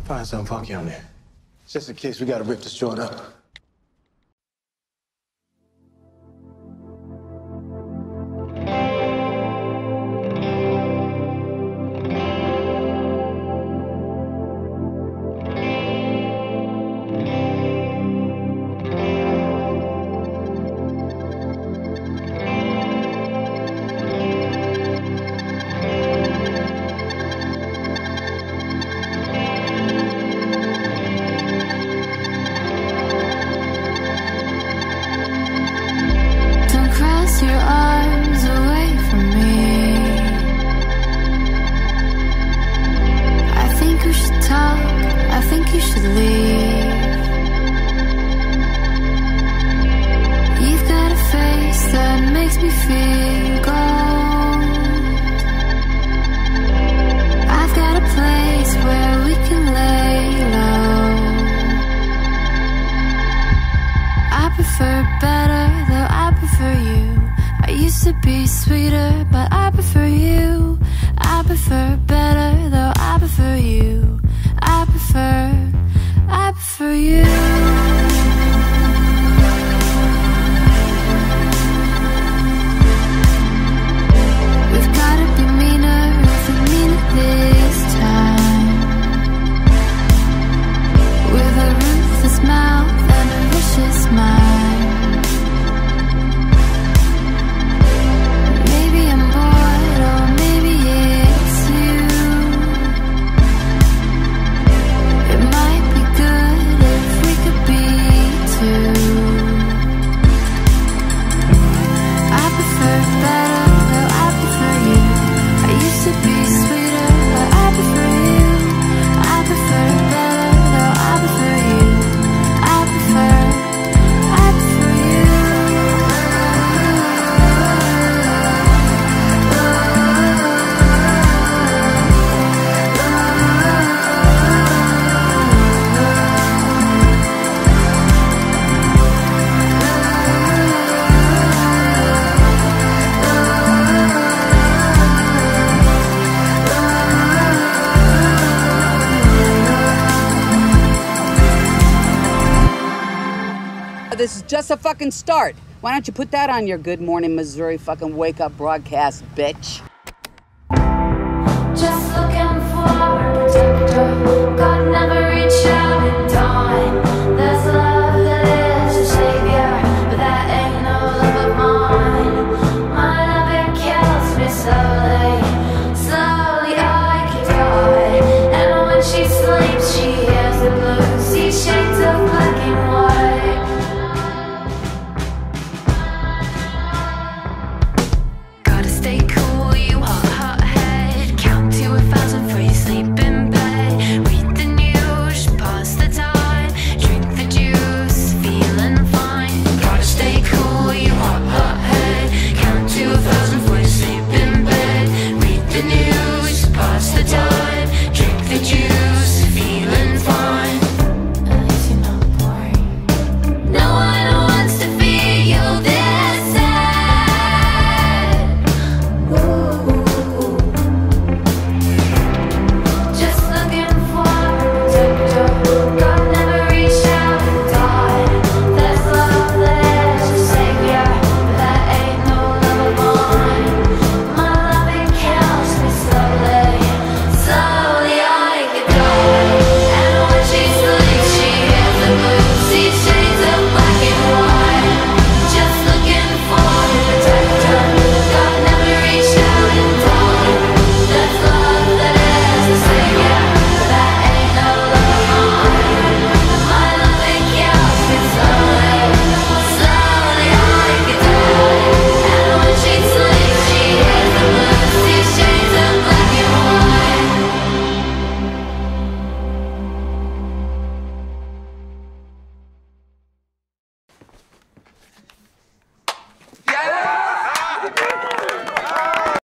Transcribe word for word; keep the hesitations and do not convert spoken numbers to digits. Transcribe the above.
Find something funky on there. Just in case we gotta rip this joint up. Your arms away from me. I think we should talk, I think you should leave. You've got a face that makes me feel gold. I've got a place where we can lay low. I prefer better, though I prefer you. I used to be sweeter, but I prefer you. I prefer better, though I prefer you. I prefer, I prefer you. We've gotta be meaner if we mean it this time. With a ruthless mouth and a vicious mind. This is just a fucking start. Why don't you put that on your Good Morning Missouri fucking wake up broadcast, bitch?